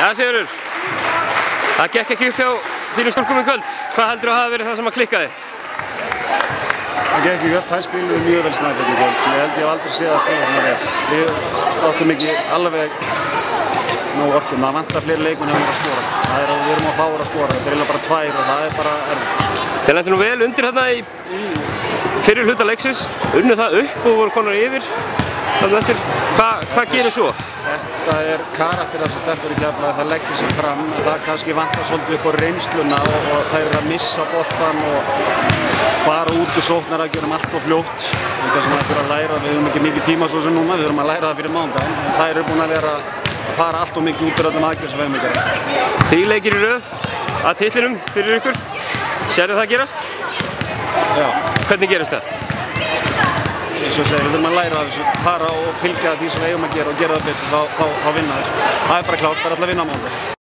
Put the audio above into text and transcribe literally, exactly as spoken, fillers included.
Það Sigurður, það gekk ekki upp hjá þínum stúlkum í kvöld. Hvað heldur þú að hafa verið það sem að klikkaði? Það gekk ekki upp, þær spiluðu mjög vel Snæfell í kvöld. Ég held ég hef aldrei séð að spila svona vel. Við áttum ekki alveg nóg orku. Það vantar fleiri leikmenn hjá mér að skora. Það er að við erum á fáir að skora. Þetta er eiginlega bara tvær og það er bara erfitt. Þeir lentu nú vel undir hérna í, í fyrir hluta leiksins, unnu það upp og voru konar yfir. Þannig eftir, hvað hva gerir svo? Þetta er karakter af þessu stelpur í Keflavík, það leggir sig fram, en það kannski vantar svolítið upp á reynsluna og, og þær eru að missa boltan og fara út úr sóknaraðgerðum allt of fljótt. Þetta sem það fyrir að læra, við höfum ekki mikið tíma svo sem núna, við höfum að læra það fyrir mánudaginn. Þær eru búin að vera að fara allt of mikið út úr öllum aðgerð sem við höfum að gera. Þrír leikir í röð að titlinum fyrir ykkur. Sérðu það gerast? Já. Hvernig gerist það? Eins og segja, við þurfum að læra af þessu, fara og fylgja því sem við eigum að gera og gera það betur, þá, þá, þá vinna þess. Það er bara klárt, það er alltaf að vinna á mánudag.